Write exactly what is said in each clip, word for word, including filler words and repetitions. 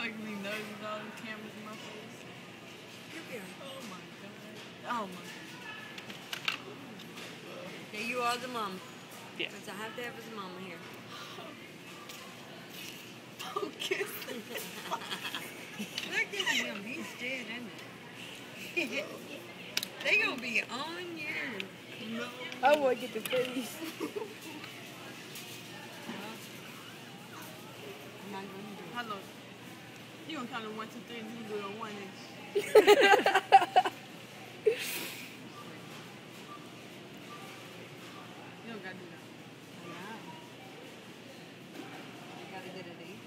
making me nervous with all the cameras in my face. You're good. Oh my god. Oh my god. Yeah, you are the mom. Yeah. Because I have to have his mama here. Oh, kiss. Look at him. He's dead, isn't it? They gonna be on you. No. I want to get the face. I'm not gonna do it. Hello. You gonna count to one, two, three, and you do it on one inch. You don't gotta do that. I know. You gotta get it even.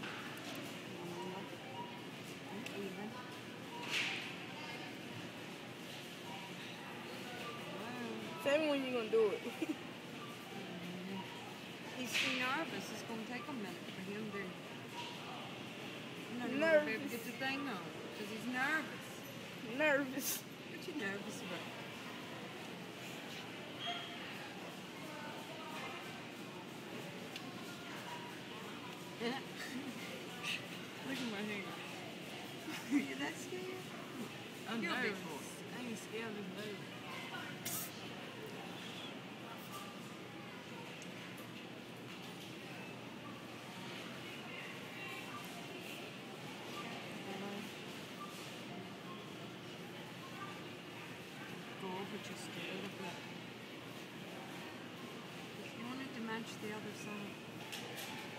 Even. Tell me when you gonna do it. He's too nervous. It's gonna take a minute for him to. He's not even gonna be able to Nervous. get the thing on because he's nervous. Nervous. What you nervous about? Look at my hair. You that scared? I'm You're a big nervous. boy. I ain't scared of this baby. Go over just a little bit. You want it to match the other side.